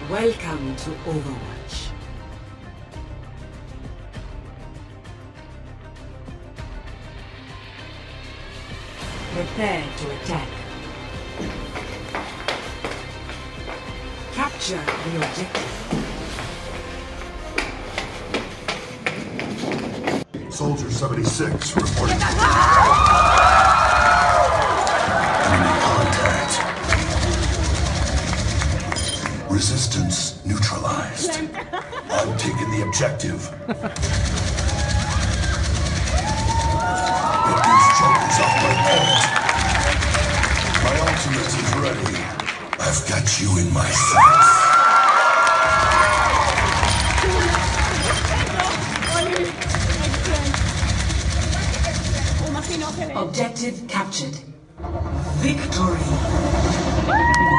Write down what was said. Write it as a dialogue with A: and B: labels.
A: Welcome to Overwatch. Prepare to attack. Capture the objective.
B: Soldier 76 reporting. Enemy contact. Resistance neutralized. I'm taking the objective. Get these jokers off my point. My ultimate is ready. I've got you in my sights.
A: Objective captured. Victory!